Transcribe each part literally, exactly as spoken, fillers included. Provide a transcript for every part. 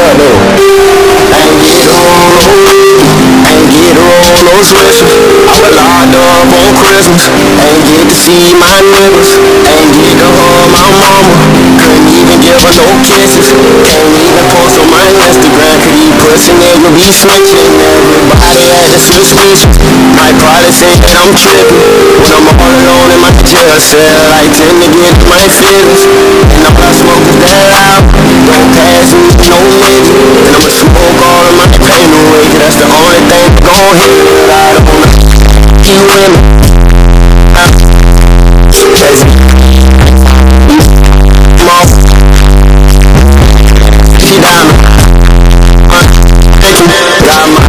up though. Ain't get her on no Ain't get her on no switches. I was locked up on Christmas. Ain't get to see my niggas. Ain't get to hug my mama. Couldn't even give her no kisses. Can't even post on my Instagram, cause these pussy niggas be snitching. Everybody had the suspicion. Might probably say that I'm tripping when I'm all alone in my jail cell. I tend to get my feelings, and all I smoke is that loud. Don't pass me no nigga, and I'ma smoke all of my pain away, cause that's the only thing that gon' hit me. I don't wanna you with me. She down me. Got my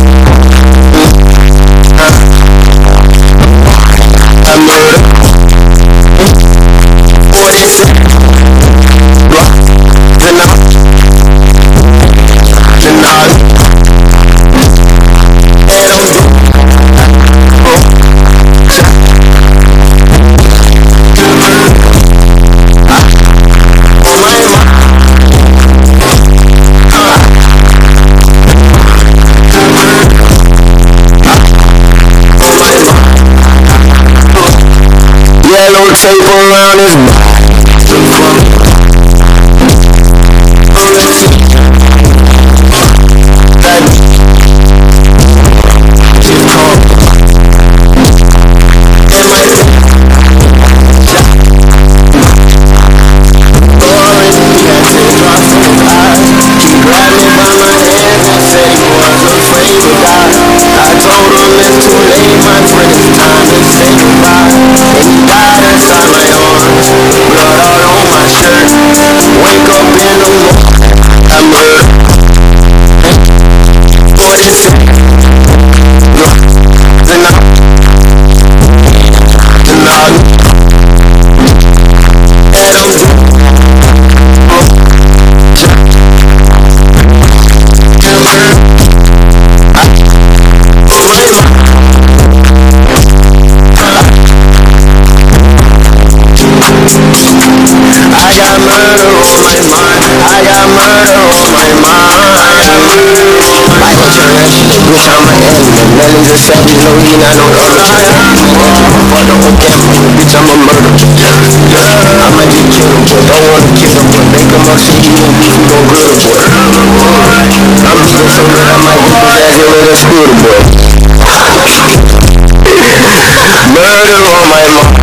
I murder. What is it? Then I Then I Head on the yellow tape around his body. Melly's a savage, no he not no other. Fuck the whole camera, bitch I'm a murderer. I might just kill him, but don't wanna kill him, but make him up, see he won't beat him, gon' grill him, boy. I'm beating so good I might beat his ass in with a scooter, boy. Murder on my mom.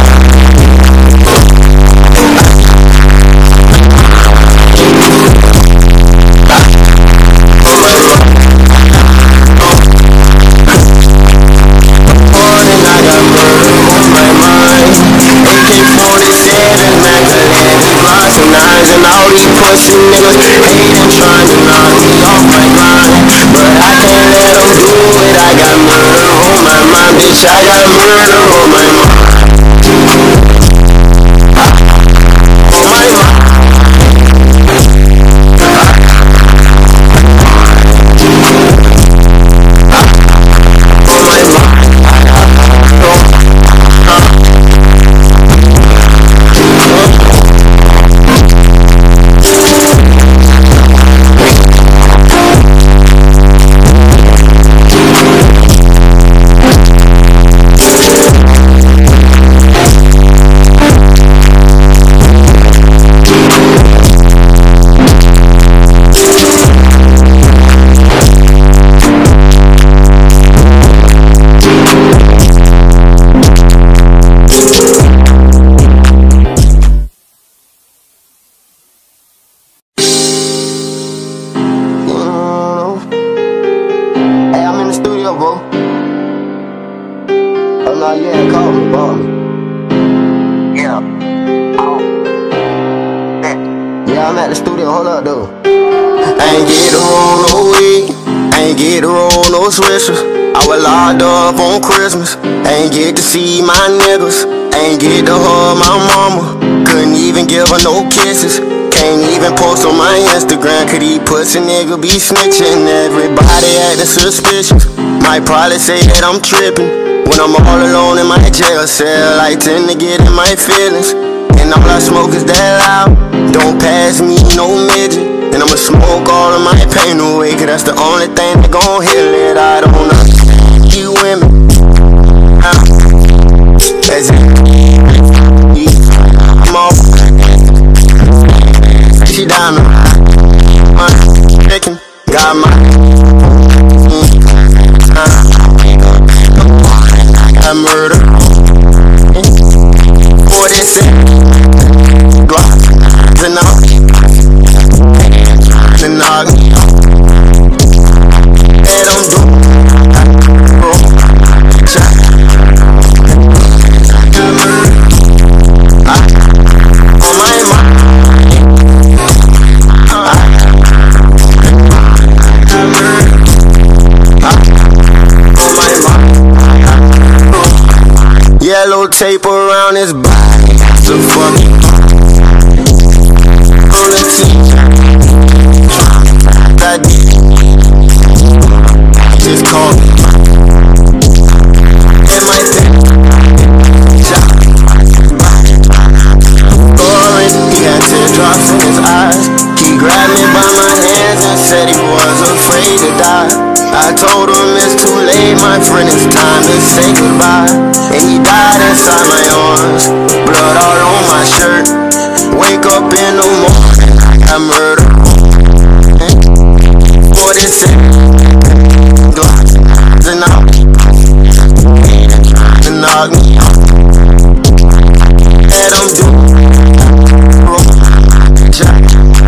And all these pussy niggas hatin', trying to knock me off my grind, but I can't let them do it. I got murder on my mind, bitch, I got murder on my mind. On my mind. On my mind. I'm at the studio, hold up though. Ain't get her on no weed, ain't get her on no switches. I was locked up on Christmas, ain't get to see my niggas, ain't get to hug my mama, couldn't even give her no kisses. Can't even post on my Instagram, cause these pussy niggas be snitching. Everybody acting suspicious, might probably say that I'm tripping when I'm all alone in my jail cell. I tend to get in my feelings, and all I smoke is that loud. Don't pass me no midget, and I'ma smoke all of my that's the only thing that gon' heal it. I don't know you women. As it I'm off. She down the my chicken. Got my I murder. forty-six Glock and all and knock they don't do shot on my mind. Yellow tape around his body. So fucking on the team. That just called me. In my pen. Scoring, he had teardrops in his eyes. He grabbed me by my hands and said he was afraid to die. I told him it's too late, my friend, it's time to say goodbye. And he died inside my arms, blood all on my shirt. Wake up in the morning, I murder. forty-six Glocks and out and knock me out. Let him do shot.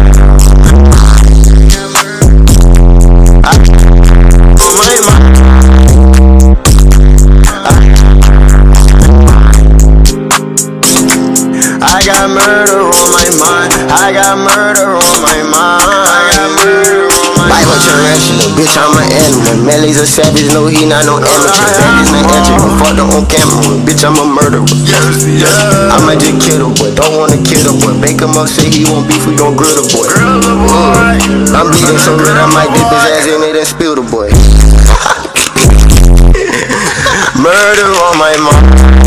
I got murder on my mind. I got murder on my mind. I got murder on my mind. Bible tarantula, bitch, I'm an animal. Melly's a savage, no, he not no amateur. That is not entry, but fucked up on camera. Bitch, I'm a murderer. Yes, yes. I'ma just kill the boy, don't wanna kill the boy. Bake him up, say he won't beef, we gon' grill the boy. Mm. I'm bleeding so red, I might dip his ass in it and spill the boy. Murder on my mind.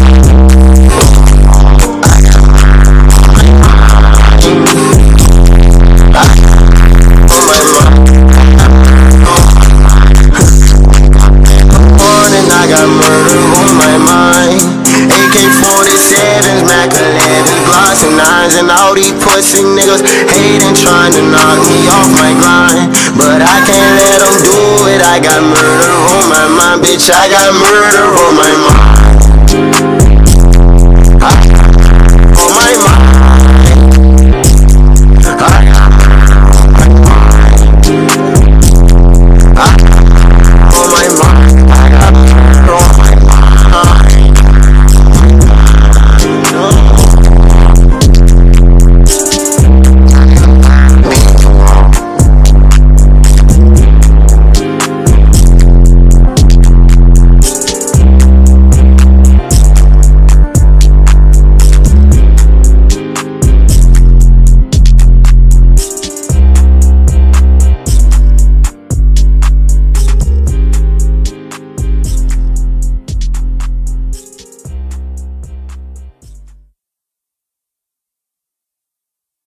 I got murder on my mind. A K forty-sevens, Mac elevens, Glocks and nines, and all these pussy niggas hating, trying to knock me off my grind. But I can't let them do it. I got murder on my mind, bitch. I got murder on my mind.